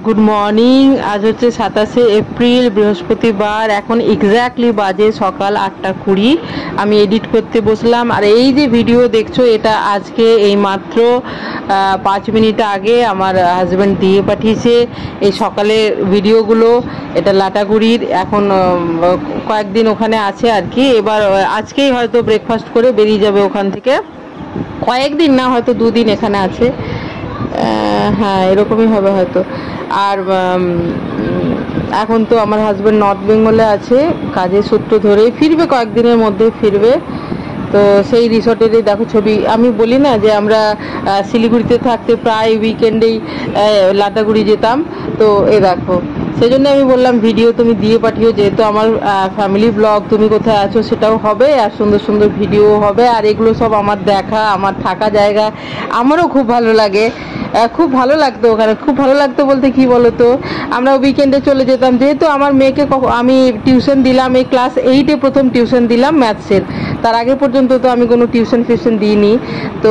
Good morning. আজ হচ্ছে 27শে April, বৃহস্পতিবার। এখন এক্স্যাক্টলি বাজে সকাল 8:20। আমি এডিট করতে বসলাম। আর এই যে ভিডিও দেখছো, এটা আজকে এই মাত্র 5 মিনিট আগে আমার হাজব্যান্ড দিয়ে পাঠিয়েছে। এই সকালের ভিডিওগুলো, এটা লাটাগুড়ির। এখন কয়েকদিন ওখানে আছে আর কি। এবার আজকেই হয়তো ব্রেকফাস্ট করে বেরিয়ে যাবে ওখান থেকে। কয়েকদিন না, হয়তো 2 দিন এখানে আছে। হ্যাঁ, এরকমই হবে হয়তো। আর এখন তো আমার হাজব্যান্ড নর্থ বেঙ্গলে আছে, কাজের সূত্র ধরেই ফিরবে, কয়েকদিনের মধ্যে ফিরবে। তো সেই রিসর্টেরই দেখো ছবি। আমি বলি না যে আমরা শিলিগুড়িতে থাকতে প্রায় উইকেন্ডেই লাটাগুড়ি যেতাম। তো এ দেখো, সেই জন্য আমি বললাম ভিডিও তুমি দিয়ে পাঠিও, যেহেতু আমার ফ্যামিলি ব্লগ, তুমি কোথায় আছো সেটাও হবে, আর সুন্দর সুন্দর ভিডিও হবে। আর এগুলো সব আমার দেখা, আমার থাকা জায়গা, আমারও খুব ভালো লাগে। খুব ভালো লাগতো ওখানে। খুব ভালো লাগতো বলতে কি বলতো, আমরা উইকেন্ডে চলে যেতাম। যেহেতু আমার মেয়েকে আমি টিউশন দিলাম, এই ক্লাস 8-এ প্রথম টিউশন দিলাম ম্যাথসের। তার আগে পর্যন্ত তো আমি কোনো টিউশন ফিউশন দিইনি। তো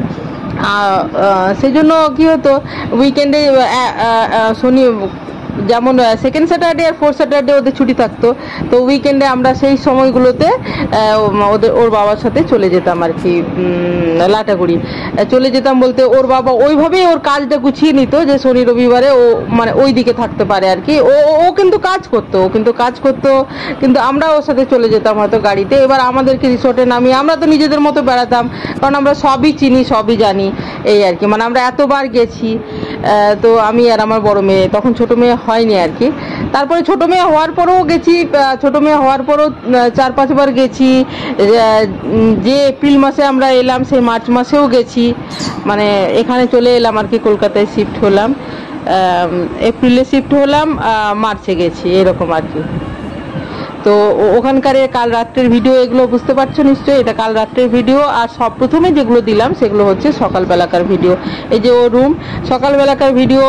সেই জন্য কী হতো, উইকেন্ডে শনি, যেমন সেকেন্ড স্যাটারডে আর ফোর্থ স্যাটারডে ওদের ছুটি থাকতো। তো উইকেন্ডে আমরা সেই সময়গুলোতে ওর বাবার সাথে চলে যেতাম আর কি, লাটাগুড়ি চলে যেতাম। বলতে ওর বাবা ওইভাবেই ওর কাজটা গুছিয়ে নিত যে শনি রবিবারে ও মানে ওই দিকে থাকতে পারে আর কি। ও কিন্তু কাজ করতো, কিন্তু আমরা ওর সাথে চলে যেতাম হয়তো গাড়িতে। এবার আমাদেরকে রিসোর্টে নামিয়ে আমরা তো নিজেদের মতো বেড়াতাম, কারণ আমরা সবই চিনি, সবই জানি, এই আর কি। মানে আমরা এতবার গেছি। তো আমি আর আমার বড় মেয়ে, তখন ছোট মেয়ে হয়নি আর কি। তারপরে ছোট মেয়ে হওয়ার পরেও গেছি, ছোট মেয়ে হওয়ার পরেও 4-5 বার গেছি। যে এপ্রিল মাসে আমরা এলাম, সেই মার্চ মাসেও গেছি। মানে এখানে চলে এলাম আর কি, কলকাতায় শিফট হলাম, এপ্রিলে শিফট হলাম, মার্চে গেছি, এরকম আর কি। তো ওখানকার কাল রাত্রের ভিডিও, এগুলো বুঝতে পারছো নিশ্চয়ই, এটা কাল রাত্রের ভিডিও। আর সব প্রথমে যেগুলো দিলাম সেগুলো হচ্ছে সকালবেলাকার ভিডিও। এই যে ও রুম, সকালবেলাকার ভিডিও।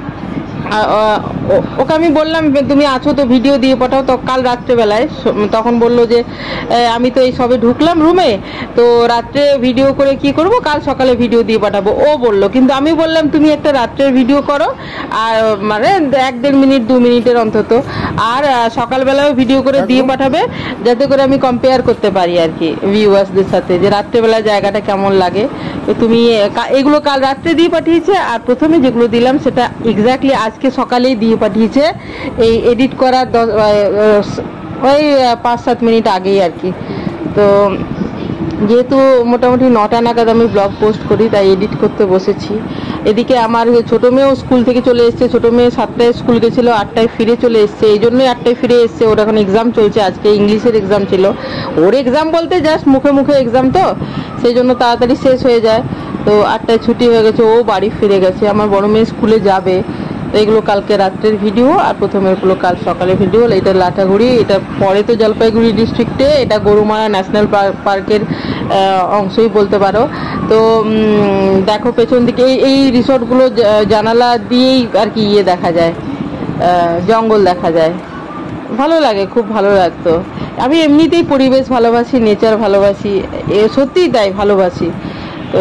ওকে আমি বললাম তুমি আছো তো ভিডিও দিয়ে পাঠাও। তো কাল রাত্রেবেলায় তখন বললো যে আমি তো এই সবে ঢুকলাম রুমে, তো রাত্রে ভিডিও করে কি করব, কাল সকালে ভিডিও দিয়ে পাঠাবো ও বললো। কিন্তু আমি বললাম তুমি একটা রাত্রের ভিডিও করো, আর মানে 1-1.5 মিনিট 2 মিনিটের অন্তত, আর সকালবেলাও ভিডিও করে দিয়ে পাঠাবে, যাতে করে আমি কম্পেয়ার করতে পারি আর কি ভিউয়ার্সদের সাথে, যে রাত্রেবেলা জায়গাটা কেমন লাগে। তো তুমি এগুলো কাল রাত্রে দিয়ে পাঠিয়েছে, আর প্রথমে যেগুলো দিলাম সেটা এক্স্যাক্টলি আজকে সকালেই দিয়ে পাঠিয়েছে, এই এডিট করার ওই 5-7 মিনিট আগেই আর কি। তো যেহেতু মোটামুটি 9টা নাগাদ আমি ব্লগ পোস্ট করি, তাই এডিট করতে বসেছি। এদিকে আমার ছোটো মেয়েও স্কুল থেকে চলে এসছে। ছোটো মেয়ে 7টায় স্কুল গেছিলো, 8টায় ফিরে চলে এসছে। এই জন্যই 8টায় ফিরে এসছে। ওর এখন এক্সাম চলছে, আজকে ইংলিশের এক্সাম ছিল। ওর এক্সাম বলতে জাস্ট মুখে মুখে এক্সাম, তো সেই জন্য তাড়াতাড়ি শেষ হয়ে যায়। তো 8টায় ছুটি হয়ে গেছে, ও বাড়ি ফিরে গেছে। আমার বড় মেয়ে স্কুলে যাবে। তো এগুলো কালকে রাত্রের ভিডিও, আর প্রথমেরগুলো কাল সকালের ভিডিও। এটা লাটাগুড়ি, এটা পড়ে তো জলপাইগুড়ি ডিস্ট্রিক্টে। এটা গরুমারা ন্যাশনাল পার্কের অংশই বলতে পারো। তো দেখো পেছন দিকে এই রিসর্টগুলো জানালা দিয়েই আর কি ইয়ে দেখা যায়, জঙ্গল দেখা যায়। ভালো লাগে, খুব ভালো লাগতো। আমি এমনিতেই পরিবেশ ভালোবাসি, নেচার ভালোবাসি, সত্যিই তাই ভালোবাসি। তো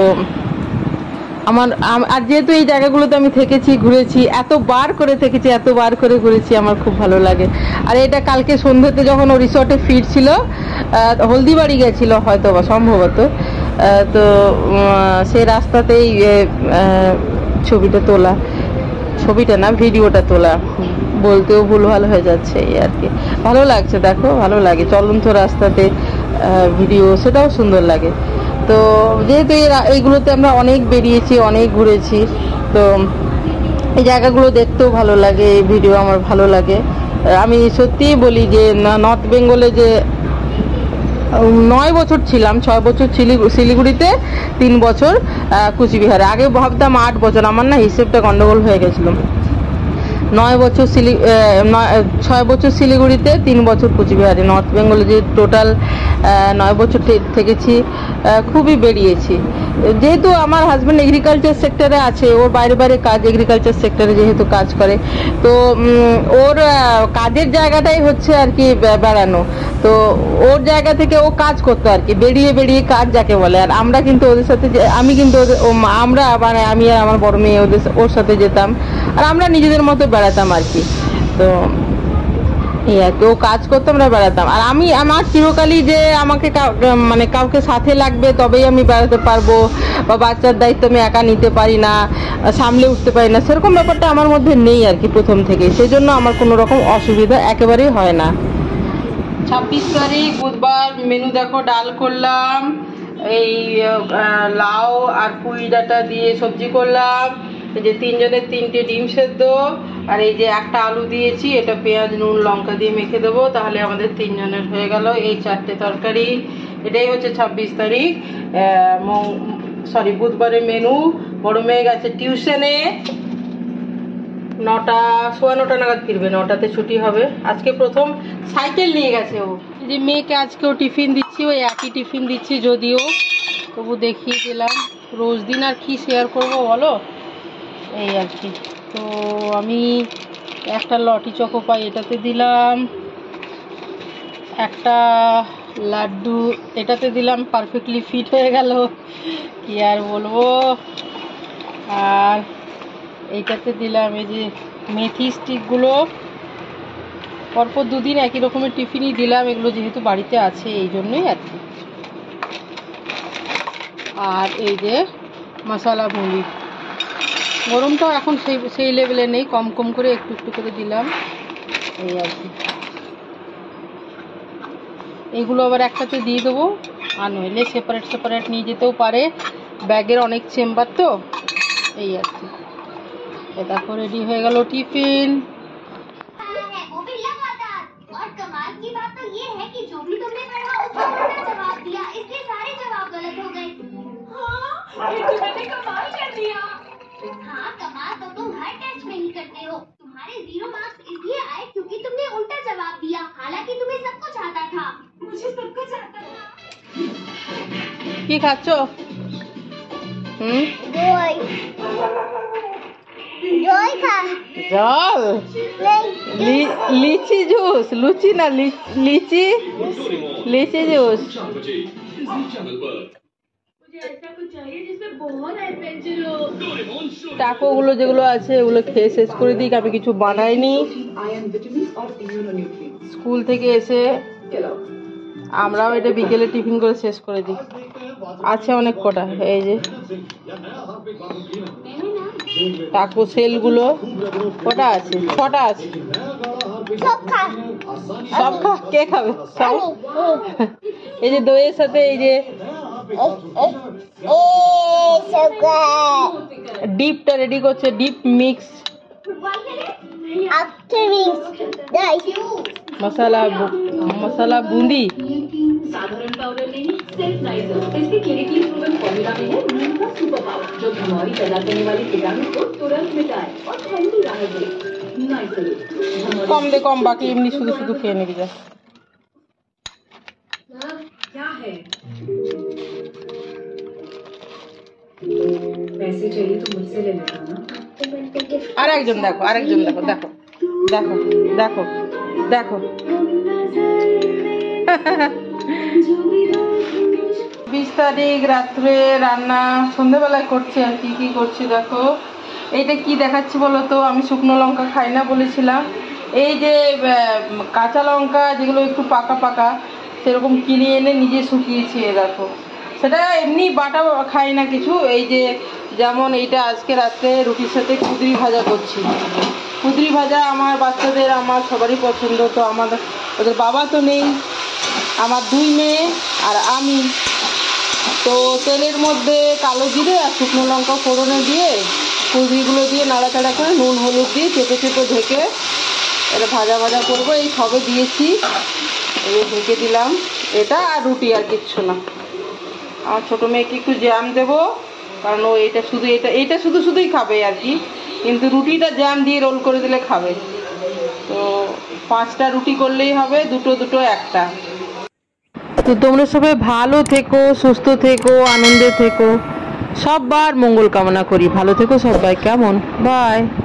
আর যেহেতু এই জায়গাগুলোতে আমি থেকেছি, ঘুরেছি, এতবার করে থেকেছি, এতবার করে ঘুরেছি, আমার খুব ভালো লাগে। আর এটা কালকে সন্ধ্যেতে যখন ও রিসর্টে ফিরছিল, হলদিবাড়ি গেছিল হয়তো বা, সম্ভবত। তো সেই রাস্তাতেই ছবিটা তোলা, ছবিটা না ভিডিওটা তোলা, বলতেও ভুলভাল হয়ে যাচ্ছে এই আর কি। ভালো লাগছে, দেখো ভালো লাগে। চলন্ত রাস্তাতে ভিডিও, সেটাও সুন্দর লাগে। তো যেহেতু এইগুলোতে আমরা অনেক বেরিয়েছি, অনেক ঘুরেছি, তো এই জায়গাগুলো দেখতেও ভালো লাগে, এই ভিডিও আমার ভালো লাগে। আমি সত্যিই বলি যে নর্থ বেঙ্গলে যে 9 বছর ছিলাম, 6 বছর শিলিগুড়িতে, 3 বছর কুচবিহারে। আগে ভাবতাম 8 বছর, আমার না হিসেবটা গন্ডগোল হয়ে গেছিল। 6 বছর শিলিগুড়িতে, 3 বছর কুচবিহারে। নর্থ বেঙ্গলে যে টোটাল 9 বছর থেকেছি, খুবই বেরিয়েছি। যেহেতু আমার হাজব্যান্ড এগ্রিকালচার সেক্টরে আছে, ওর বাইরে বাইরে কাজ, এগ্রিকালচার সেক্টরে যেহেতু কাজ করে, তো ওর কাজের জায়গাটাই হচ্ছে আর কি বেড়ানো। তো ওর জায়গা থেকে ও কাজ করতো আর কি, বেরিয়ে বেরিয়ে কাজ যাকে বলে। আর আমরা কিন্তু ওদের সাথে, আমি কিন্তু আমরা মানে আমি আর আমার বড় মেয়ে ওর সাথে যেতাম, আর আমরা নিজেদের মতো বেড়াতাম আর কি। তো এই আর কি, ও কাজ করতো, আমরা বেড়াতাম। আর আমি আমার চিরকালই যে আমাকে মানে কাউকে সাথে লাগবে তবেই আমি বেড়াতে পারবো, বা বাচ্চার দায়িত্ব আমি একা নিতে পারি না, সামলে উঠতে পারি না, সেরকম ব্যাপারটা আমার মধ্যে নেই আর কি প্রথম থেকে। সেই জন্য আমার কোনো রকম অসুবিধা একেবারেই হয় না। 26 তারিখ বুধবার, মেনু দেখো, ডাল করলাম, এই লাউ আর পুঁই ডাঁটা দিয়ে সবজি করলাম, এই যে 3 জনের 3টে ডিম সেদ্ধ, আর এই যে একটা আলু দিয়েছি, এটা পেঁয়াজ নুন লঙ্কা দিয়ে মেখে দেবো, তাহলে আমাদের 3 জনের হয়ে গেল এই 4টে তরকারি। এটাই হচ্ছে 26 তারিখ বুধবারের মেনু। বড় মেয়ে গেছে টিউশনে, 9টা 9:15 নাগাদ ফিরবে, 9টাতে ছুটি হবে। আজকে প্রথম সাইকেল নিয়ে গেছে ও। যে মেয়েকে আজকেও টিফিন দিচ্ছি, ওই একই টিফিন দিচ্ছি, যদিও তবু দেখিয়ে দিলাম। রোজ দিন আর কি শেয়ার করবো বলো, এই আর কি। তো আমি একটা লটি চকো পাই এটাতে দিলাম, একটা লাড্ডু এটাতে দিলাম, পারফেক্টলি ফিট হয়ে গেল, কি আর বলবো। আর এইটাতে দিলাম এই যে মেথি স্টিকগুলো, পরপর 2 দিন একই রকমের টিফিনই দিলাম, এগুলো যেহেতু বাড়িতে আছে এই জন্যই আর কি। আর এই যে মশলা মুড়ি, গরমটাও এখন সেই লেভেলে নেই, কম কম করে একটু একটু করে দিলাম, এই আর কি। এইগুলো আবার একটাতে দিয়ে দেবো, আর নইলে সেপারেট নিয়ে যেতেও পারে, ব্যাগের অনেক চেম্বার তো, এই আর কি। দেখো রেডি হয়ে গেল টিফিন। हाँ कमाल तो तुम हर टेस्ट में ही करते हो। तुम्हारे 0 मार्क्स इसलिए आए क्योंकि तुमने उल्टा जवाब दिया, हालांकि तुम्हें सब कुछ आता था। मुझे सब कुछ आता था। কি খাচ্ছো? দই দই খা। জল? লিচি জুস, লুচি না লিচি, লিচি জুস। টাকোগুলো যেগুলো আছে ওগুলো খেয়ে শেষ করে দিই, আমি কিছু বানাইনি। স্কুল থেকে এসে আমরাও এটা বিকেলে টিফিন করে শেষ করে দিই, আছে অনেক কটা। এই যে টাকো সেলগুলো কটা আছে, 6টা আছে। সব খা, কে খাবে সব? এই যে দইয়ের সাথে এই যে ডিপটা রেডি করছে, ডিপ মিক্স मसाला बूंदी। साधारण पाउडर नहीं, सेल्फ नाइजर। इसके क्लिनिकली प्रूवन फॉर्मूला में है नीम का सुपर पावर, जो धमौरी पैदा करने वाले कीटाणु को तुरंत मिटाए और ठंडी राहत दे। नाइजर कम दे कम, बाकी एमनी शुद्ध शुद्ध खेने की जा। क्या है? पैसे चाहिए तो मुझसे ले लेना ना। আরেকজন দেখো, আরেকজন দেখো, দেখো দেখো দেখো দেখো 20 তারিখ রাত্রে রান্না সন্ধ্যাবেলায় করছি, আর কি কি করছি দেখো। এইটা কি দেখাচ্ছি বলো তো, আমি শুকনো লঙ্কা খাই না বলেছিলাম, এই যে কাঁচা লঙ্কা যেগুলো একটু পাকা পাকা সেরকম কিনে এনে নিজে শুকিয়েছি, দেখো। সেটা এমনি বাটা খাই না কিছু, এই যে যেমন এইটা আজকে রাত্রে রুটির সাথে কুঁদরি ভাজা করছি। কুঁদরি ভাজা আমার বাচ্চাদের আমার সবারই পছন্দ, তো আমাদের ওদের বাবা তো নেই, আমার 2 মেয়ে আর আমি। তো তেলের মধ্যে কালো জিরে আর শুকনো লঙ্কা ফোড়নে দিয়ে কুঁদরিগুলো দিয়ে নাড়াচাড়া করে নুন হলুদ দিয়ে চেপে চেপে ঢেকে এটা ভাজা ভাজা করবো। এই সবে দিয়েছি, এই ঢেকে দিলাম এটা, আর রুটি, আর কিচ্ছু না। আমার ছোটো মেয়েকে একটু জ্যাম দেবো, কারণ ও এইটা শুধু শুধুই খাবে আর কি, কিন্তু রুটিটা জ্যাম দিয়ে রোল করে দিলে খাবে। তো 5টা রুটি করলেই হবে, দুটো একটা। তো তোমরা সবাই ভালো থেকো, সুস্থ থেকো, আনন্দে থেকো, সববার মঙ্গল কামনা করি। ভালো থেকো সবাই, কেমন? বাই।